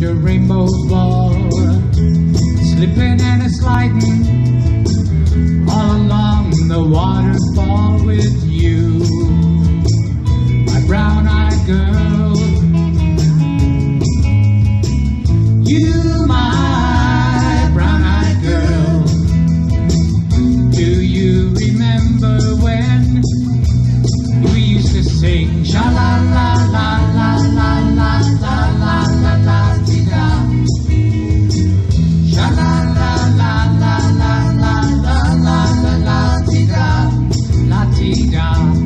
the rainbow ball, slipping and a sliding all along the waterfall with you, my brown-eyed girl. You, my brown-eyed girl. Do you remember when we used to sing sha-la-la-la-la-la-la-la-la-la-la-la-la-ti-da, sha-la-la-la-la-la-la-la-la-la-la-ti-da, la-ti-da.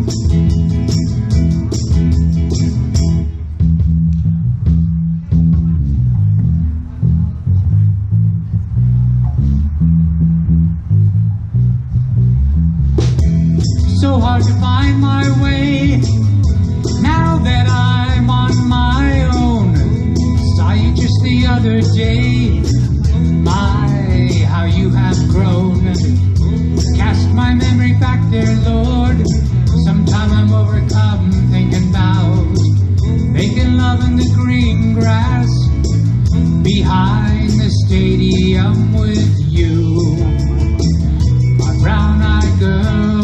So hard to find my way now that I'm on my own. Saw you just the other day. My, how you have grown. Cast my memory back there, Lord. Sometime I'm overcome thinking about making love in the green grass behind the stadium with you, my brown-eyed girl.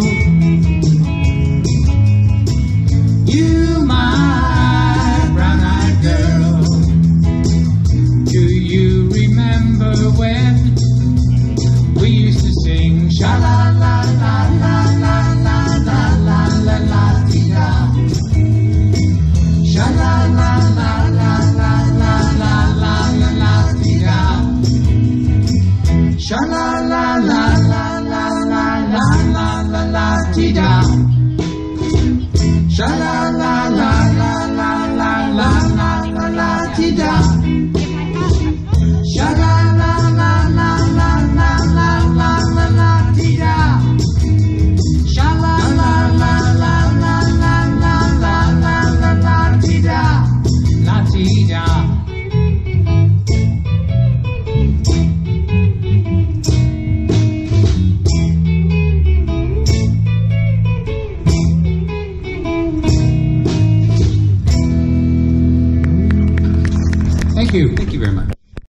You, my brown-eyed girl. Do you remember when we used to sing sha-la-la-la-la-la-la-la-la-la-la-ti-da, sha-la-la-la-la-la-la-la-la-la-ti-da, sha-la-la-la-la-la-la-la-la-la-ti-da, sha-la-la-la-la-la-la-la-la-la-ti-da, sha-la-la-la-la-la-la-la-la-la-ti-da, sha-la-la-la-la-la-la-la-la-la-ti-da, la-ti-da. Thank you. Thank you very much.